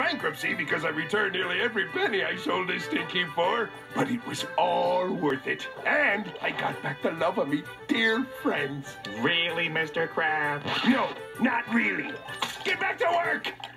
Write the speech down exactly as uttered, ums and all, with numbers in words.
bankruptcy because I returned nearly every penny I sold this stinky for. But it was all worth it. And I got back the love of me dear friends. Really, Mister Krabs? No, not really. Get back to work!